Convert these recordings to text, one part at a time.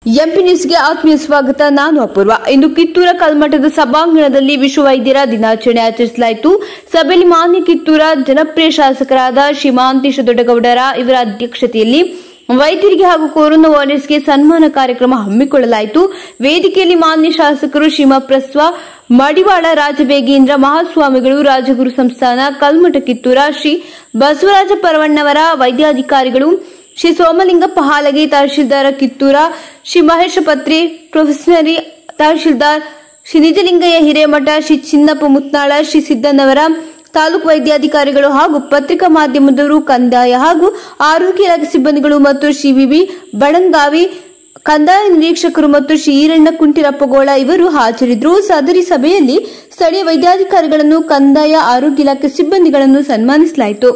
MP ನ್ಯೂಸ್ಗೆ ಆತ್ಮೀಯ ಸ್ವಾಗತ. ನಾನು ಅಪೂರ್ವ. ಇಂದು ಕಿತ್ತೂರ ಕಲ್ಮಠದ ಸಭಾಂಗಣದಲ್ಲಿ ವಿಶ್ವ ವೈದ್ಯರ ದಿನಾಚರಣೆ ಆಚರಿಸಲಾಯಿತು. ಸಭೆಯಲ್ಲಿ ಮಾನ್ಯ ಕಿತ್ತೂರ ಜನಪ್ರಿಯ ಶಾಸಕರಾದ ಶ್ರೀಮಾಂತೇಶ ದೊಡ್ಡಗೌಡರ ಇವರ ಅಧ್ಯಕ್ಷತೆಯಲ್ಲಿ ವೈದ್ಯರಿಗೆ ಹಾಗೂ ಕೊರೋನಾ ವಾರಿಯರ್ಸ್ಗೆ ಸನ್ಮಾನ ಕಾರ್ಯಕ್ರಮ ಹಮ್ಮಿಕೊಳ್ಳಲಾಯಿತು. ವೇದಿಕೆಯಲ್ಲಿ ಮಾನ್ಯ ಶಾಸಕರು ಶ್ರೀಮಪ್ರಸ್ವ ಮಡಿವಾಳ ರಾಜಬೇಗೇಂದ್ರ ಮಹಾಸ್ವಾಮಿಗಳು, ರಾಜಗುರು ಸಂಸ್ಥಾನ ಕಲ್ಮಠ ಕಿತ್ತೂರ, ಶ್ರೀ ಬಸವರಾಜ ಪರವಣ್ಣವರ ವೈದ್ಯಾಧಿಕಾರಿಗಳು, ಶ್ರೀ ಸೋಮಲಿಂಗಪ್ಪ ಹಾಲಗಿ ತಹಶೀಲ್ದಾರ ಕಿತ್ತೂರ, ಶ್ರೀ ಮಹೇಶ ಪತ್ರಿ ಪ್ರೊಫೆಸನರಿ ತಹಶೀಲ್ದಾರ್, ಶ್ರೀ ನಿಜಲಿಂಗಯ್ಯ ಹಿರೇಮಠ, ಶ್ರೀ ಚಿನ್ನಪ್ಪ ಮುತ್ನಾಳ, ಶ್ರೀ ಸಿದ್ದನ್ನವರ ತಾಲೂಕು ವೈದ್ಯಾಧಿಕಾರಿಗಳು ಹಾಗೂ ಪತ್ರಿಕಾ ಮಾಧ್ಯಮದವರು, ಕಂದಾಯ ಹಾಗೂ ಆರೋಗ್ಯ ಇಲಾಖೆ ಸಿಬ್ಬಂದಿಗಳು ಮತ್ತು ಶ್ರೀ ವಿವಿ ಬಣಂಗಾವಿ ಕಂದಾಯ ನಿರೀಕ್ಷಕರು ಮತ್ತು ಶ್ರೀ ಈರಣ್ಣ ಕುಂಟಿರಪ್ಪಗೋಳ ಇವರು ಹಾಜರಿದ್ದರು. ಸದರಿ ಸಭೆಯಲ್ಲಿ ಸ್ಥಳೀಯ ವೈದ್ಯಾಧಿಕಾರಿಗಳನ್ನು, ಕಂದಾಯ ಆರೋಗ್ಯ ಇಲಾಖೆ ಸಿಬ್ಬಂದಿಗಳನ್ನು ಸನ್ಮಾನಿಸಲಾಯಿತು.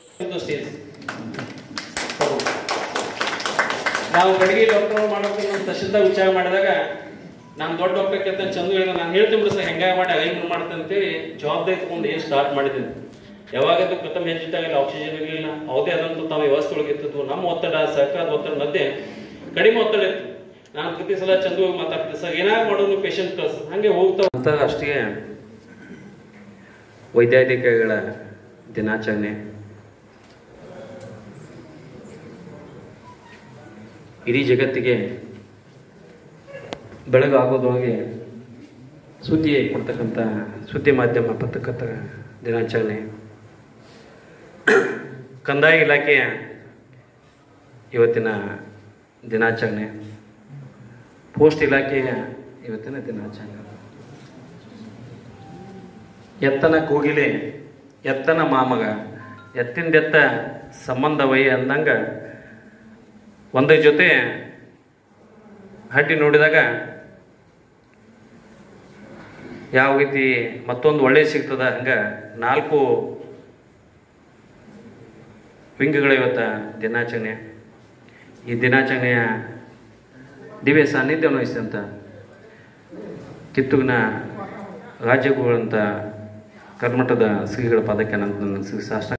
ನಾವು ಗಡಿಗೆ ಡಾಕ್ಟರ್ ಮಾಡೋಕೆ ತಹಶೀಲ್ದಾರ್ ವಿಚಾರ ಮಾಡಿದಾಗ ನಾನು ದೊಡ್ಡ ಡಾಕ್ಟರ್ ಚಂದ ಹೇಳಿದ, ನಾನು ಹೇಳ್ತೀನಿ ಬಿಡು ಸರ್ ಹೆಂಗಾಗಿ ಮಾಡಿ ಅರೇಂಜ್ ಮಾಡ್ತೇನೆ ಅಂತೇಳಿ ಜವಾಬ್ದಾರಿ ತಗೊಂಡು ಏನು ಸ್ಟಾರ್ಟ್ ಮಾಡಿದ್ದೀನಿ. ಯಾವಾಗದು ಪ್ರಥಮ ಹೆಜ್ಜಿದ್ದಾಗಲ್ಲ ಆಕ್ಸಿಜನ್ ಇರಲಿಲ್ಲ, ಅವದೇ ಆದಂತೂ ತಾವು ವ್ಯವಸ್ಥೆ ಒಳಗಿತ್ತು. ನಮ್ಮ ಒತ್ತಡ, ಸರ್ಕಾರದ ಒತ್ತಡ ಮಧ್ಯೆ ಕಡಿಮೆ ಒತ್ತಡ ಇತ್ತು. ನಾನು ಪ್ರತಿ ಸಲ ಚಂದ ಮಾತಾಡ್ತೀನಿ, ಸರ್ ಏನಾದ್ರು ಮಾಡೋದು ಪೇಷಂಟ್ ಕಳ್ಸ ಹಂಗೆ ಹೋಗ್ತಾವ. ಅಂತಾರಾಷ್ಟ್ರೀಯ ವೈದ್ಯಾಧಿಕಾರಿಗಳ ದಿನಾಚರಣೆ ಇಡೀ ಜಗತ್ತಿಗೆ ಬೆಳಗಾಗೋದ್ರೊಳಗೆ ಸುದ್ದಿ ಕೊಡ್ತಕ್ಕಂಥ ಸುದ್ದಿ ಮಾಧ್ಯಮ ಪತ್ರಕರ್ತರ ದಿನಾಚರಣೆ, ಕಂದಾಯ ಇಲಾಖೆಯ ಇವತ್ತಿನ ದಿನಾಚರಣೆ, ಪೋಸ್ಟ್ ಇಲಾಖೆಯ ಇವತ್ತಿನ ದಿನಾಚರಣೆ. ಎತ್ತನ ಕೋಗಿಲೆ ಎತ್ತನ ಮಾಮಗ, ಎತ್ತಿಂದೆತ್ತ ಸಂಬಂಧವೈ ಅಂದಂಗ ಒಂದೇ ಜೊತೆ ಹಟ್ಟಿ ನೋಡಿದಾಗ ಯಾವ ರೀತಿ ಮತ್ತೊಂದು ಒಳ್ಳೆ ಸಿಗ್ತದ, ಹಂಗ 4 ವಿಂಗ್ಗಳ ಇವತ್ತ ದಿನಾಚರಣೆ. ಈ ದಿನಾಚರಣೆಯ ದಿವ್ಯ ಸಾನ್ನಿಧ್ಯವನ್ನು ವಹಿಸಿದಂಥ ಕಿತ್ತೂರಿನ ರಾಜ್ಯಗುರುಗಳಂತ ಕರ್ಮಠದ ಶ್ರೀಗಳ ಪದಕ್ಕೆ ನನ್ನ ಸಾಷ್ಟಾಂಗ